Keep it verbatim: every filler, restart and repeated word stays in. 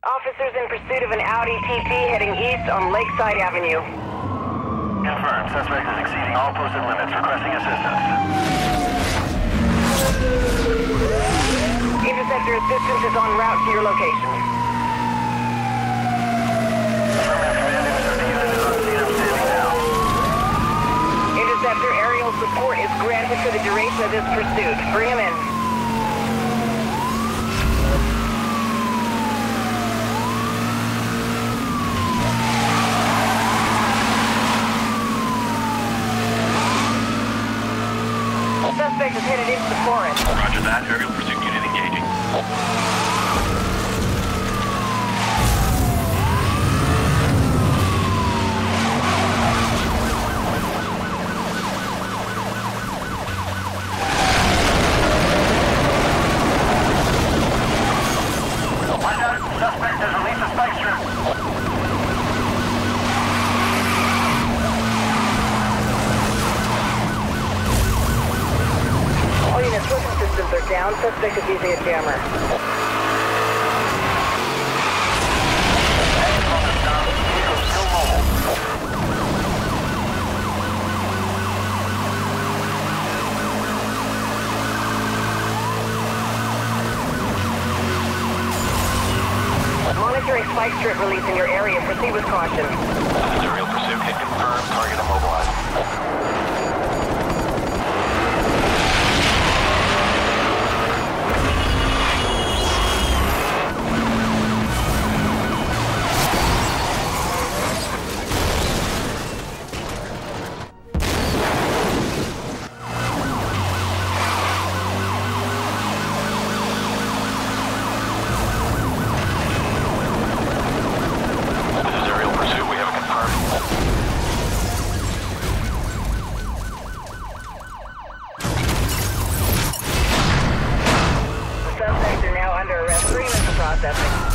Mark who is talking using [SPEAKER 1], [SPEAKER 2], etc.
[SPEAKER 1] Officers in pursuit of an Audi T T heading east on Lakeside Avenue.
[SPEAKER 2] Confirmed. Suspect is exceeding all posted limits. Requesting assistance.
[SPEAKER 1] Interceptor assistance is en route to your location.
[SPEAKER 2] Affirmative command. Interceptor unit is on scene. I'm standing now.
[SPEAKER 1] Interceptor aerial support is granted for the duration of this pursuit. Bring him in. Suspect is headed into the forest.
[SPEAKER 2] Roger that. Aerial pursuit unit engaging. Watch out. Suspect has released a spike strip.
[SPEAKER 1] All units, weapon systems are down. Suspect is using a jammer.
[SPEAKER 2] Still mobile.
[SPEAKER 1] Monitoring spike strip release in your area. Proceed with caution.
[SPEAKER 2] This is a real pursuit. Hit confirmed. Target immobilized.
[SPEAKER 1] Suspects are now under arrest. Three minutes of processing.